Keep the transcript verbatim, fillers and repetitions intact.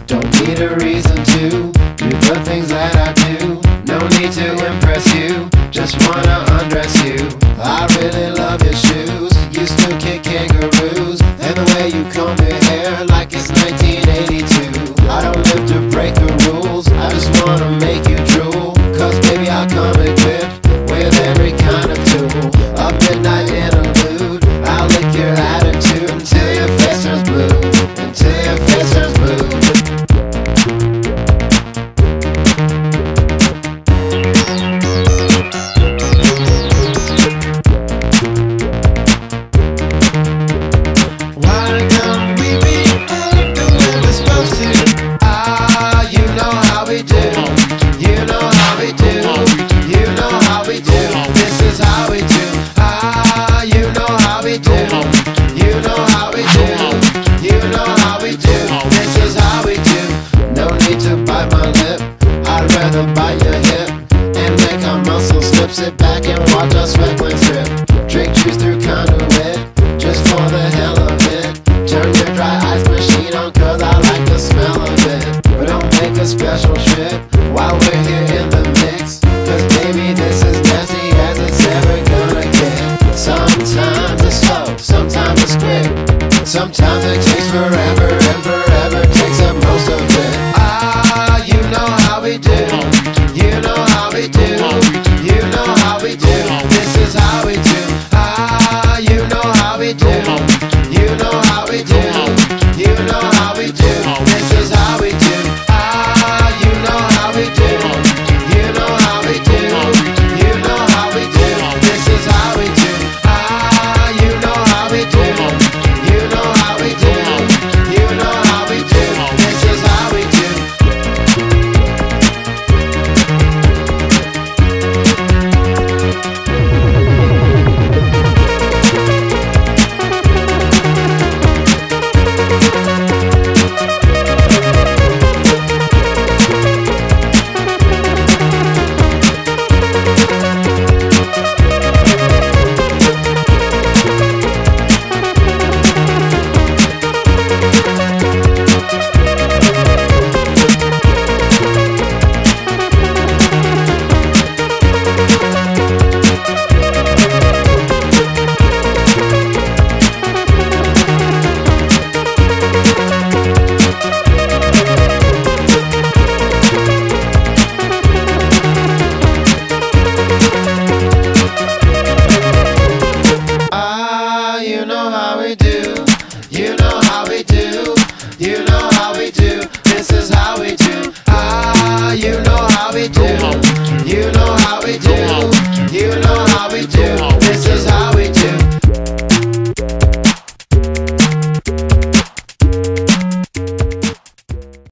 Don't need a reason to do the things that I do. No need to impress you, just wanna undress you. I really love your shoes, you still kick kangaroos, and the way you comb your hair like it's nineteen eighty-two. I don't live to break the rules, I just wanna make you drool. Cause baby I'll come equipped with every kind of tool. A midnight interlude, I'll lick your attitude until your face turns blue, until your face turns blue. Bite your hip and make our muscles slip. Sit back and watch our sweat glands drip. Drink juice through conduit, just for the hell of it. Turn your dry ice machine on cause I like the smell of it. But don't make a special trip while we're here in the mix, cause baby this is nasty as it's ever gonna get. Sometimes it's slow, sometimes it's quick, sometimes it takes forever, and forever takes up most of it. Ah, you know how we do. You know how we do, you know how we do, this is how we do. Ah, you know how we do, you know how we do, you know how we do, this is how we do. Ah, you know how we do, you know how we do, you know how we do, this is how we do. Ah, you know how we do, you know how we do, you know how we do, this is how we do. You know how we do, you know how we do, this is how we do.